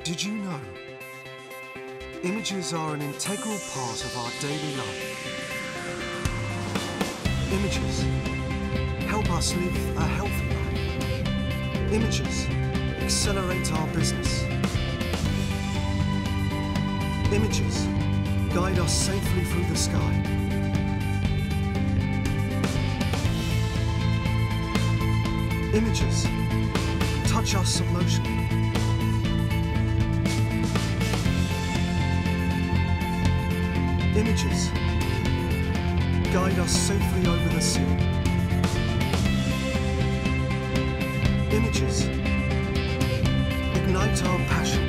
Did you know? Images are an integral part of our daily life. Images help us live a healthy life. Images accelerate our business. Images guide us safely through the sky. Images touch us emotionally. Images guide us safely over the sea. Images ignite our passion.